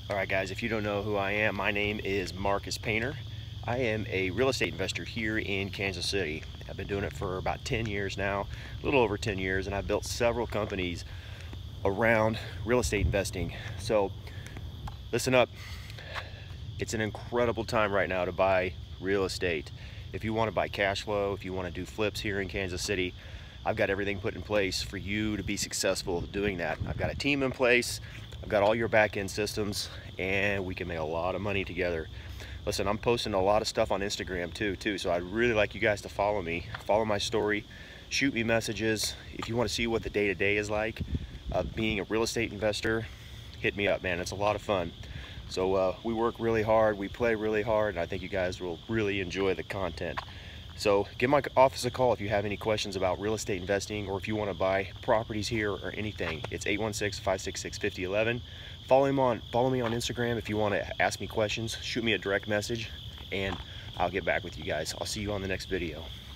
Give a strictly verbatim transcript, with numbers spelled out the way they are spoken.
All right, guys, if you don't know who I am, my name is Marcus Painter. I am a real estate investor here in Kansas City. I've been doing it for about ten years now, a little over ten years, and I've built several companies around real estate investing. So listen up, it's an incredible time right now to buy real estate. If you want to buy cash flow, if you want to do flips here in Kansas City, I've got everything put in place for you to be successful doing that. I've got a team in place, I've got all your back-end systems, and we can make a lot of money together. Listen, I'm posting a lot of stuff on Instagram too, too, so I'd really like you guys to follow me, follow my story, shoot me messages. If you want to see what the day-to-day is like of being a real estate investor, hit me up, man. It's a lot of fun. So uh, we work really hard, we play really hard, and I think you guys will really enjoy the content. So give my office a call if you have any questions about real estate investing, or if you want to buy properties here or anything. It's eight one six, five six six, five oh one one. Follow him on follow me on Instagram if you want to ask me questions. Shoot me a direct message and I'll get back with you guys. I'll see you on the next video.